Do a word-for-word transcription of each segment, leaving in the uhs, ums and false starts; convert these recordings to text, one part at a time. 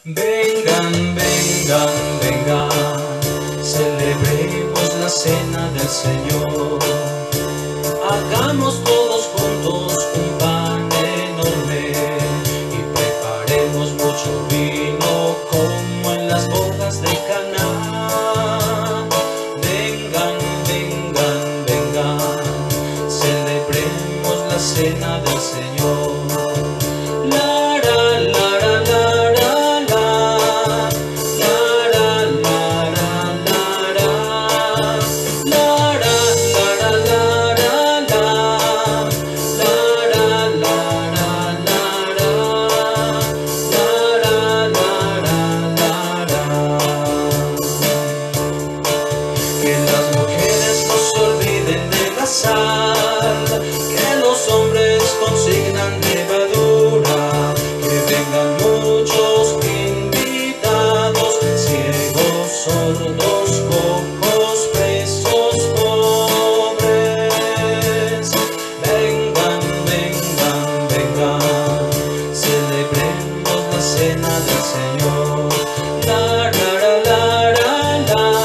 Vengan, vengan, vengan, celebremos la cena del Señor. Hagamos todos juntos un pan enorme y preparemos mucho vino como en las bodas de Caná. Vengan, vengan, vengan, celebremos la cena del Señor. Que las mujeres no se olviden de la sal, que los hombres consignan levadura, que vengan muchos invitados, ciegos, sordos, cojos, presos, pobres. Vengan, vengan, vengan, celebremos la cena del Señor. La, la, la, la, la, la.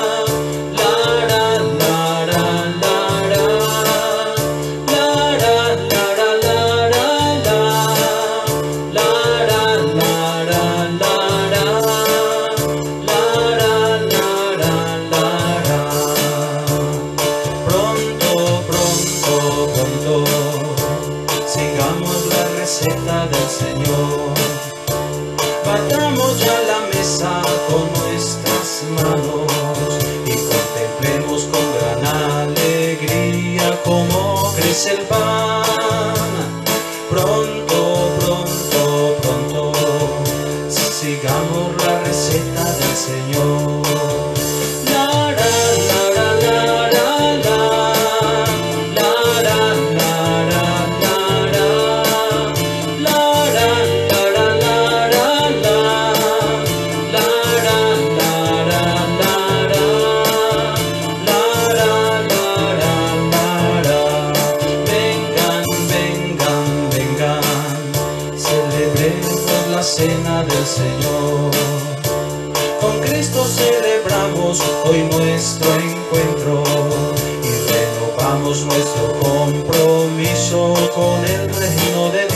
Sigamos la receta del Señor. Partamos ya la mesa con nuestras manos y contemplemos con gran alegría cómo crece el pan. Pronto, pronto, pronto, sigamos la receta del Señor. La cena del Señor. Con Cristo celebramos hoy nuestro encuentro y renovamos nuestro compromiso con el reino de Dios.